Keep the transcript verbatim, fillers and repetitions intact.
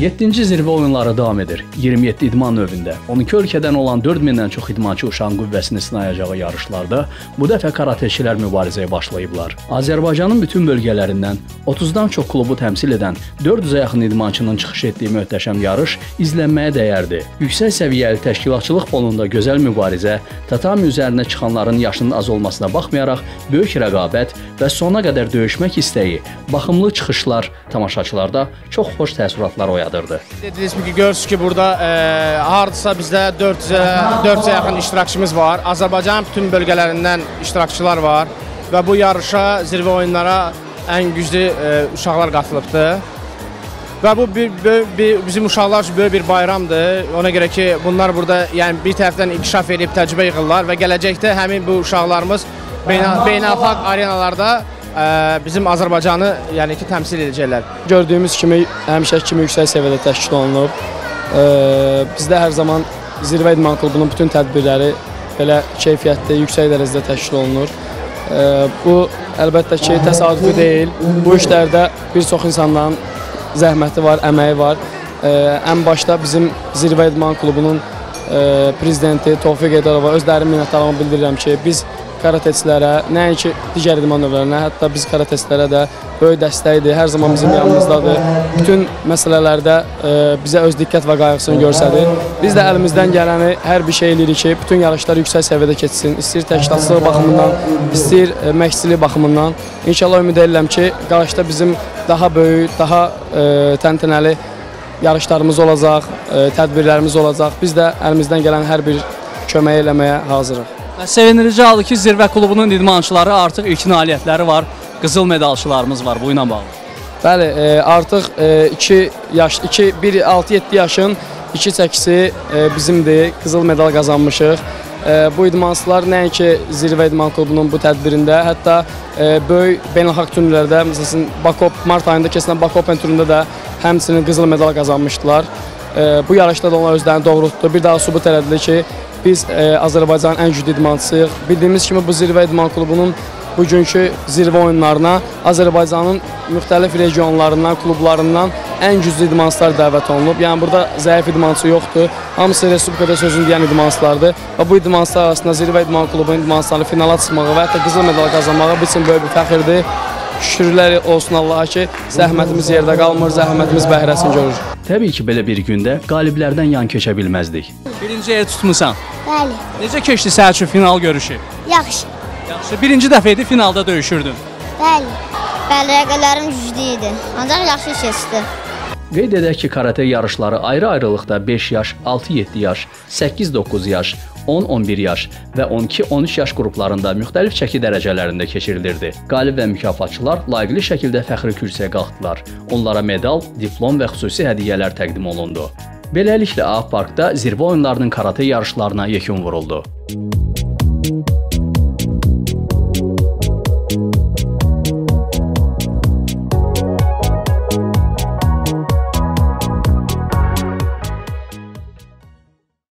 yeddinci zirvə oyunları davam edir. iyirmi yeddi idman növündə on iki ölkədən olan dörd mindən çox idmançı uşağın qüvvəsini sınayacağı yarışlarda bu dəfə karateçilər mübarizəyə başlayıblar. Azərbaycanın bütün bölgələrindən otuzdan çox klubu təmsil edən dörd yüzə yaxın idmançının çıxış etdiyi möhtəşəm yarış izlənməyə dəyərdi. Yüksək səviyyəli təşkilatçılıq fonunda gözəl mübarizə, tatami üzərinə çıxanların yaşının az olmasına baxmayaraq böyük rəqabət və sona qədər döyüşmək istəyi, baxımlı çıxışlar tamaşaçılarda çox xoş təəssüratlar oyadırdı. Dediniz ki, görürsünüz ki, burada e, hardasa bizdə dörd yüzə yaxın iştirakçımız var. Azərbaycanın bütün bölgələrindən iştirakçılar var və bu yarışa, zirvə oyunlara ən güclü e, uşaqlar qatılıbdır. Və bu bir, bir, bir, bizim uşaqlar üçün böyük bir bayramdır. Ona görə ki, bunlar burada yəni, bir tərəfdən inkişaf edib təcrübə yığırlar və gələcəkdə həmin bu uşaqlarımız beynəlxalq arenalarda ə, bizim Azərbaycanı yəni ki, təmsil edəcəklər. Gördüyümüz kimi, həmişəki kimi yüksək səviyyədə təşkil olunub. Ə, bizdə hər zaman Zirvə İdman Klubunun bütün tədbirləri belə keyfiyyətli, yüksək dərəcədə təşkil olunur. Ə, bu, əlbəttə ki, təsadüfi deyil. Bu işlərdə bir çox insanların zəhməti var, əməyi var. Ə, ən başda bizim Zirvə İdman Klubunun ə, prezidenti Tofiq Eydərova özlərin minnətdarlığımı bildirirəm ki, biz karateçilərə, nəinki digər idman növlərinə, hətta biz karateçilərə də böyük dəstəkdir, hər zaman bizim yanımızdadır. Bütün məsələlərdə ə, bizə öz diqqət və qayğısını göstərir. Biz də əlimizdən gələni hər bir şey eləyirik ki, bütün yarışlar yüksək səviyyədə keçsin. İstəyir təşkilatçılıq baxımından, istəyir ə, məşqçilik baxımından. İnşallah ümid edirəm ki, qarşıda bizim daha böyük, daha ə, təntənəli yarışlarımız olacaq, ə, tədbirlərimiz olacaq. Biz də əlimizdən gələn hər bir kömək eləməyə hazırıq. Sevindirici haldır ki, Zirvə klubunun idmançıları artıq ilk nailiyyətləri var, qızıl medalçılarımız var bu ilə bağlı. Bəli, e, artıq e, iki yaş, iki, bir altı yeddi yaşın iki çəkisi e, bizimdir, qızıl medal qazanmışıq. E, bu idmançılar nəinki Zirvə İdman Klubunun bu tədbirində, hətta e, böyük beynəlxalq turnirlərdə, məsələn, Bakop, mart ayında keçən Bakopen turunda da həmçinin qızıl medal qazanmışdılar. E, bu yarışda da onlar özlərini doğrultdu. Bir daha sübut elədi ki, biz e, Azərbaycanın ən güclü idmançısıyıq. Bildiyimiz kimi bu Zirvə İdman Klubunun bugünkü zirvə oyunlarına Azərbaycanın müxtəlif regionlarından, klublarından ən güclü idmançılar dəvət olunub. Yəni burada zəif idmançı yoxdur. Hamısı Respublikada sözünü deyən idmançılardır. Və bu idmançılar arasında Zirvə İdman Klubunun idmançılarını finala çıxmağı və hətta qızıl medal qazanmağı bizim üçün böyük bir fəxirdir. Şükürlər olsun Allaha ki, zəhmətimiz yerdə qalmır, zəhmətimiz bəhrəsini görür. Təbii ki, belə bir gündə qaliblərdən yan keçə bilməzdik. Birinci yer tutmusan. Bəli. Necə keçdi sənin üçün final görüşü? Yaxşı. Yaxşı. Birinci dəfə idi finalda döyüşürdün. Bəli. Bəli, rəqələrim güclü idi. Ancaq yaxşı keçdi. Qeyd edək ki, karate yarışları ayrı-ayrılıqda beş yaş, altı yeddi yaş, səkkiz doqquz yaş, on on bir yaş və on iki on üç yaş qruplarında müxtəlif çəki dərəcələrində keçirilirdi. Qalib və mükafatçılar layiqli şəkildə fəxri kürsüyə qalxdılar. Onlara medal, diplom və xüsusi hədiyyələr təqdim olundu. Beləliklə, A Parkda zirvə oyunlarının karate yarışlarına yekun vuruldu.